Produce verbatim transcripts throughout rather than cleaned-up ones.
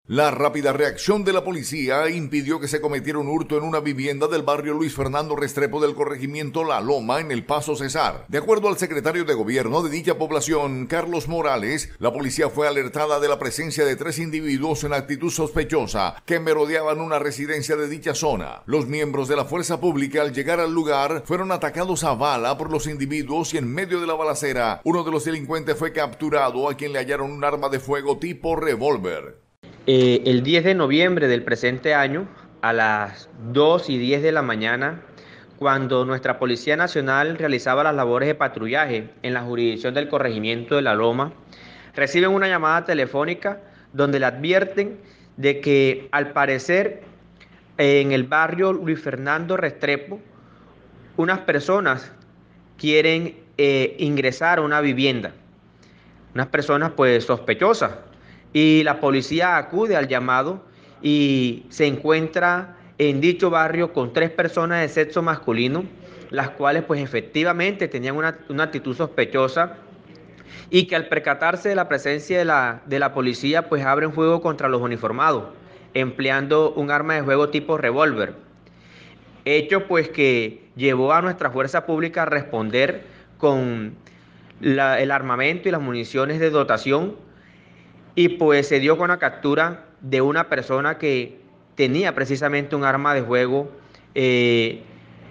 La rápida reacción de la policía impidió que se cometiera un hurto en una vivienda del barrio Luis Fernando Restrepo del corregimiento La Loma en El Paso, Cesar. De acuerdo al secretario de gobierno de dicha población, Carlos Morales, la policía fue alertada de la presencia de tres individuos en actitud sospechosa que merodeaban una residencia de dicha zona. Los miembros de la fuerza pública al llegar al lugar fueron atacados a bala por los individuos y en medio de la balacera, uno de los delincuentes fue capturado, a quien le hallaron un arma de fuego tipo revólver. Eh, el diez de noviembre del presente año, a las dos y diez de la mañana, cuando nuestra Policía Nacional realizaba las labores de patrullaje en la jurisdicción del corregimiento de La Loma, reciben una llamada telefónica donde le advierten de que al parecer en el barrio Luis Fernando Restrepo unas personas quieren eh, ingresar a una vivienda, unas personas pues sospechosas. Y la policía acude al llamado y se encuentra en dicho barrio con tres personas de sexo masculino, las cuales pues efectivamente tenían una, una actitud sospechosa y que al percatarse de la presencia de la, de la policía pues abren fuego contra los uniformados, empleando un arma de fuego tipo revólver. Hecho pues que llevó a nuestra fuerza pública a responder con la, el armamento y las municiones de dotación. Y pues se dio con la captura de una persona que tenía precisamente un arma de fuego eh,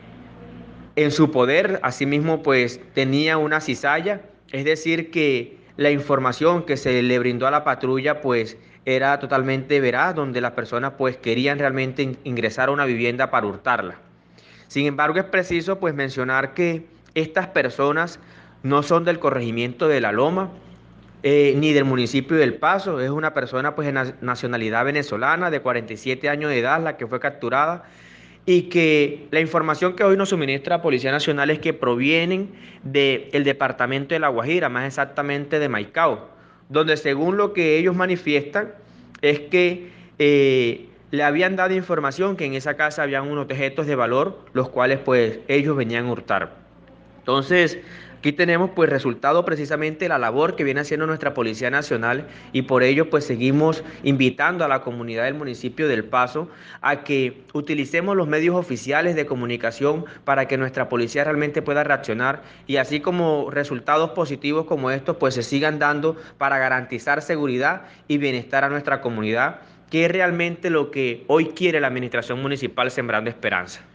en su poder. Asimismo, pues tenía una cizalla, es decir, que la información que se le brindó a la patrulla pues era totalmente veraz, donde las personas pues querían realmente ingresar a una vivienda para hurtarla. Sin embargo, es preciso pues mencionar que estas personas no son del corregimiento de La Loma, Eh, ni del municipio de El Paso. Es una persona pues de nacionalidad venezolana de cuarenta y siete años de edad la que fue capturada, y que la información que hoy nos suministra la Policía Nacional es que provienen del departamento de La Guajira, más exactamente de Maicao, donde según lo que ellos manifiestan es que eh, le habían dado información que en esa casa habían unos objetos de valor, los cuales pues ellos venían a hurtar. Entonces, aquí tenemos pues resultado precisamente la labor que viene haciendo nuestra Policía Nacional, y por ello pues seguimos invitando a la comunidad del municipio del Paso a que utilicemos los medios oficiales de comunicación para que nuestra policía realmente pueda reaccionar, y así como resultados positivos como estos pues se sigan dando para garantizar seguridad y bienestar a nuestra comunidad, que es realmente lo que hoy quiere la administración municipal, sembrando esperanza.